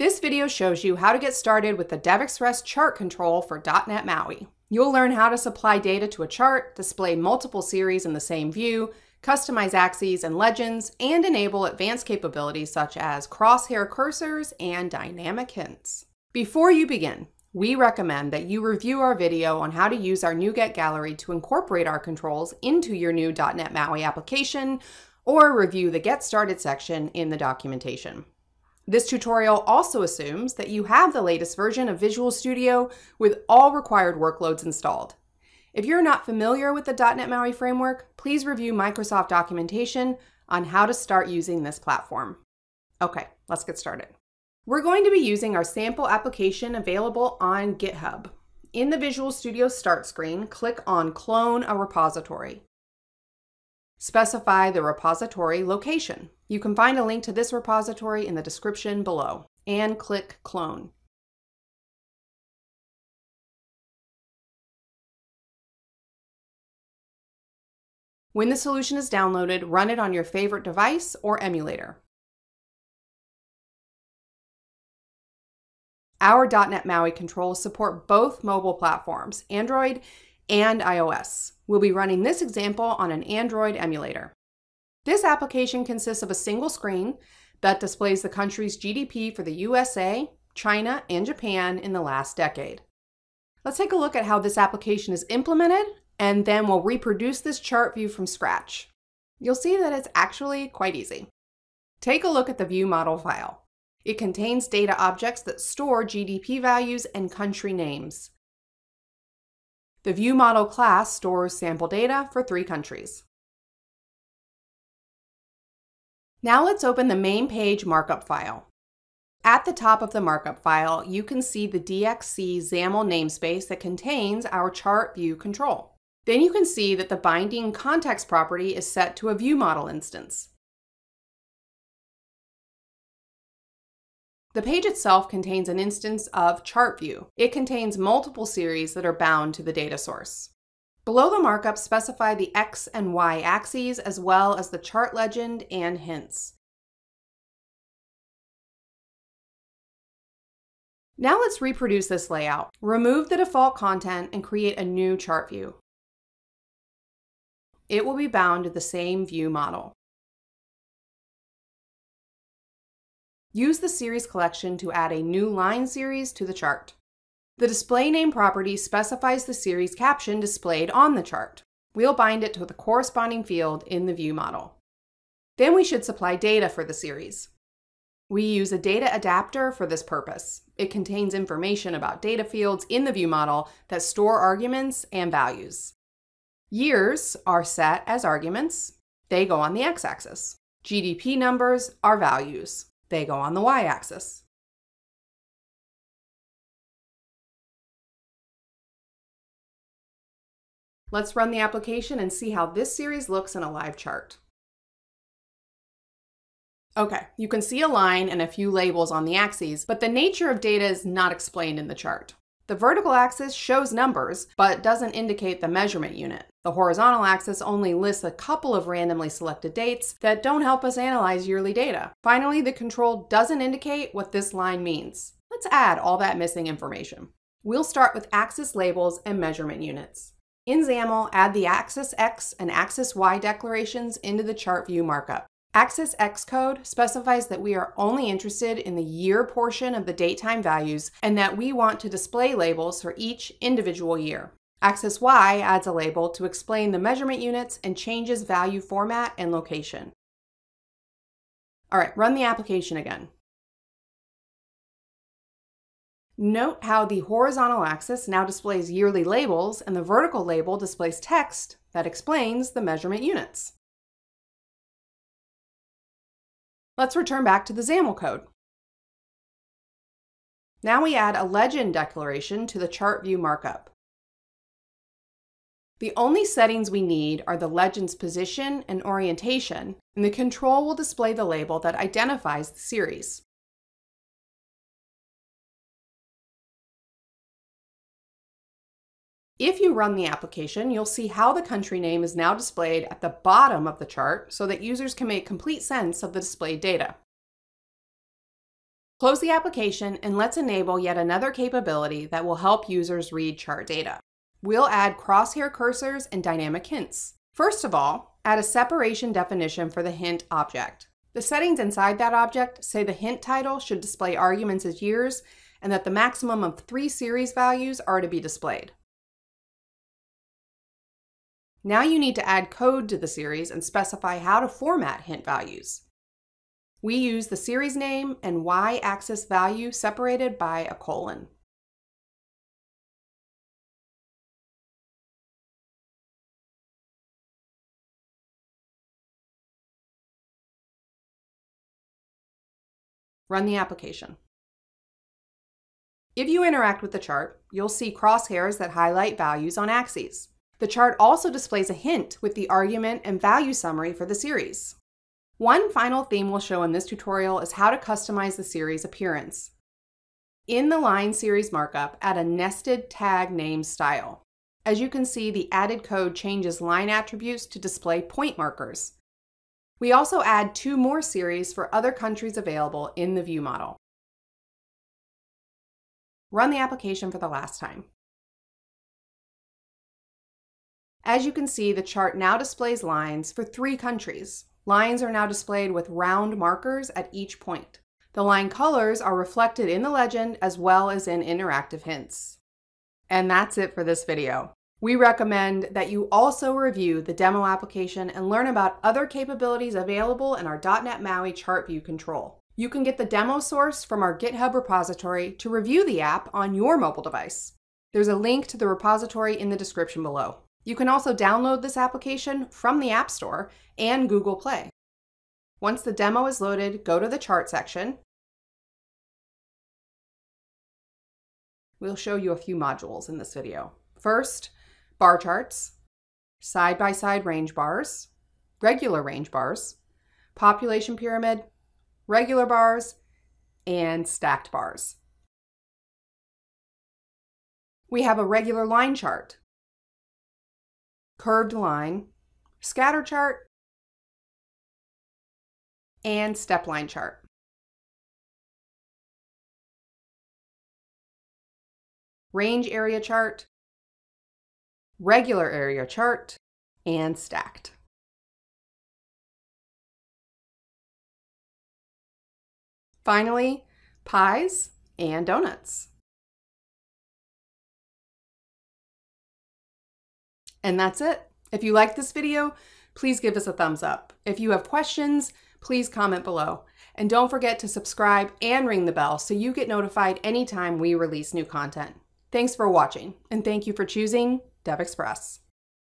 This video shows you how to get started with the DevExpress chart control for .NET MAUI. You'll learn how to supply data to a chart, display multiple series in the same view, customize axes and legends, and enable advanced capabilities such as crosshair cursors and dynamic hints. Before you begin, we recommend that you review our video on how to use our NuGet gallery to incorporate our controls into your new .NET MAUI application, or review the Get Started section in the documentation. This tutorial also assumes that you have the latest version of Visual Studio with all required workloads installed. If you're not familiar with the .NET MAUI framework, please review Microsoft documentation on how to start using this platform. Okay, let's get started. We're going to be using our sample application available on GitHub. In the Visual Studio Start screen, click on Clone a Repository. Specify the repository location. You can find a link to this repository in the description below, and click Clone. When the solution is downloaded, run it on your favorite device or emulator. Our .NET MAUI controls support both mobile platforms, Android and iOS. We'll be running this example on an Android emulator. This application consists of a single screen that displays the country's GDP for the USA, China, and Japan in the last decade. Let's take a look at how this application is implemented, and then we'll reproduce this chart view from scratch. You'll see that it's actually quite easy. Take a look at the view model file. It contains data objects that store GDP values and country names. The view model class stores sample data for 3 countries. Now let's open the main page markup file. At the top of the markup file, you can see the DXC XAML namespace that contains our chart view control. Then you can see that the binding context property is set to a view model instance. The page itself contains an instance of chart view. It contains multiple series that are bound to the data source. Below the markup, specify the X and Y axes as well as the chart legend and hints. Now let's reproduce this layout. Remove the default content and create a new chart view. It will be bound to the same view model. Use the series collection to add a new line series to the chart. The display name property specifies the series caption displayed on the chart. We'll bind it to the corresponding field in the view model. Then we should supply data for the series. We use a data adapter for this purpose. It contains information about data fields in the view model that store arguments and values. Years are set as arguments. They go on the x-axis. GDP numbers are values. They go on the y-axis. Let's run the application and see how this series looks in a live chart. Okay, you can see a line and a few labels on the axes, but the nature of data is not explained in the chart. The vertical axis shows numbers, but doesn't indicate the measurement unit. The horizontal axis only lists a couple of randomly selected dates that don't help us analyze yearly data. Finally, the control doesn't indicate what this line means. Let's add all that missing information. We'll start with axis labels and measurement units. In XAML, add the axis X and axis Y declarations into the chart view markup. Axis X code specifies that we are only interested in the year portion of the datetime values and that we want to display labels for each individual year. Axis Y adds a label to explain the measurement units and changes value format and location. All right, run the application again. Note how the horizontal axis now displays yearly labels and the vertical label displays text that explains the measurement units. Let's return back to the XAML code. Now we add a legend declaration to the chart view markup. The only settings we need are the legend's position and orientation, and the control will display the label that identifies the series. If you run the application, you'll see how the country name is now displayed at the bottom of the chart so that users can make complete sense of the displayed data. Close the application and let's enable yet another capability that will help users read chart data. We'll add crosshair cursors and dynamic hints. First of all, add a separation definition for the hint object. The settings inside that object say the hint title should display arguments as years and that the maximum of 3 series values are to be displayed. Now you need to add code to the series and specify how to format hint values. We use the series name and y-axis value separated by a colon. Run the application. If you interact with the chart, you'll see crosshairs that highlight values on axes. The chart also displays a hint with the argument and value summary for the series. One final theme we'll show in this tutorial is how to customize the series appearance. In the line series markup, add a nested tag name style. As you can see, the added code changes line attributes to display point markers. We also add 2 more series for other countries available in the view model. Run the application for the last time. As you can see, the chart now displays lines for 3 countries. Lines are now displayed with round markers at each point. The line colors are reflected in the legend as well as in interactive hints. And that's it for this video. We recommend that you also review the demo application and learn about other capabilities available in our .NET MAUI chart view control. You can get the demo source from our GitHub repository to review the app on your mobile device. There's a link to the repository in the description below. You can also download this application from the App Store and Google Play. Once the demo is loaded, go to the chart section. We'll show you a few modules in this video. First, bar charts, side-by-side range bars, regular range bars, population pyramid, regular bars, and stacked bars. We have a regular line chart, curved line, scatter chart, and step line chart. Range area chart, regular area chart, and stacked. Finally, pies and donuts. And that's it. If you liked this video, please give us a thumbs up. If you have questions, please comment below. And don't forget to subscribe and ring the bell so you get notified anytime we release new content. Thanks for watching, and thank you for choosing DevExpress.